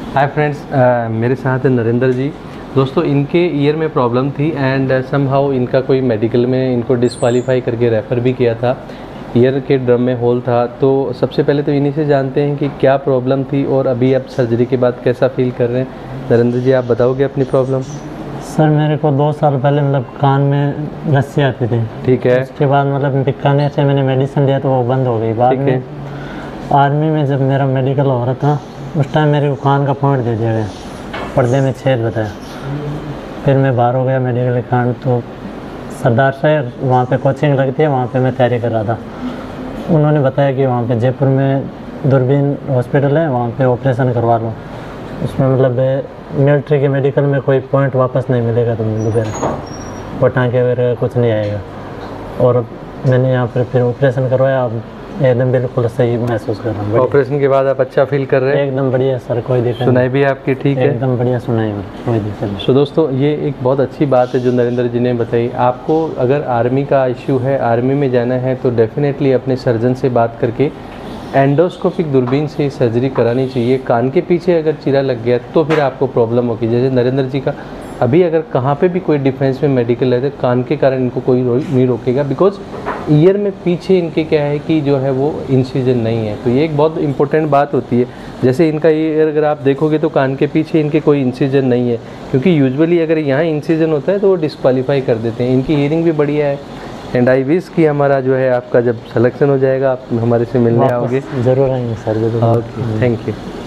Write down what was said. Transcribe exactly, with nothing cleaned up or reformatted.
Hi friends, मेरे साथ है नरेंद्र जी। दोस्तों, इनके ईयर में प्रॉब्लम थी एंड समहाउ इनका कोई मेडिकल में इनको डिस्क्वालीफाई करके रेफ़र भी किया था। ईयर के ड्रम में होल था। तो सबसे पहले तो इन्हीं से जानते हैं कि क्या प्रॉब्लम थी और अभी आप सर्जरी के बाद कैसा फील कर रहे हैं। नरेंद्र जी, आप बताओगे अपनी प्रॉब्लम। सर मेरे को दो साल पहले मतलब कान में रस्सी आती थी। ठीक है। उसके बाद मतलब बीकानेर से मैंने मेडिसिन लिया तो वो बंद हो गई। बाद में आर्मी में जब मेरा मेडिकल हो रहा था उस टाइम मेरे को कान का पॉइंट दे दिया गया, पर्दे में छेद बताया। फिर मैं बाहर हो गया मेडिकल कांड, तो सरदार शहर वहाँ पे कोचिंग लगती है, वहाँ पे मैं तैयारी कर रहा था। उन्होंने बताया कि वहाँ पे जयपुर में दूरबीन हॉस्पिटल है, वहाँ पे ऑपरेशन करवा लो। उसमें मतलब मिलिट्री के मेडिकल में कोई पॉइंट वापस नहीं मिलेगा तुम दोबारा, वो टाँके वगैरह कुछ नहीं आएगा। और मैंने यहाँ पर फिर ऑपरेशन करवाया, अब एकदम बिल्कुल सही महसूस कर रहा हूँ। ऑपरेशन के बाद आप अच्छा फील कर रहे हैं? एकदम बढ़िया सर, कोई दिक्कत नहीं। सुनाई भी आपकी ठीक है? एकदम बढ़िया सुनाई, कोई दिक्कत नहीं। तो दोस्तों, ये एक बहुत अच्छी बात है जो नरेंद्र जी ने बताई। आपको अगर आर्मी का इश्यू है, आर्मी में जाना है, तो डेफिनेटली अपने सर्जन से बात करके एंडोस्कोपिक दूरबीन से सर्जरी करानी चाहिए। कान के पीछे अगर चीरा लग गया तो फिर आपको प्रॉब्लम होगी। जैसे नरेंद्र जी का अभी अगर कहाँ पे भी कोई डिफेंस में मेडिकल है तो कान के कारण इनको कोई रो, नहीं रोकेगा, बिकॉज ईयर में पीछे इनके क्या है कि जो है वो इंसिजन नहीं है। तो ये एक बहुत इंपॉर्टेंट बात होती है। जैसे इनका ईयर अगर आप देखोगे तो कान के पीछे इनके कोई इंसिजन नहीं है, क्योंकि यूजुअली अगर यहाँ इंसिजन होता है तो वो डिस्क्वालीफाई कर देते हैं। इनकी ईयरिंग भी बढ़िया है एंड आई विश कि हमारा जो है आपका जब सिलेक्शन हो जाएगा आप हमारे से मिलने आओगे। ज़रूर आएंगे सर, ज़रूर। Okay, thank you.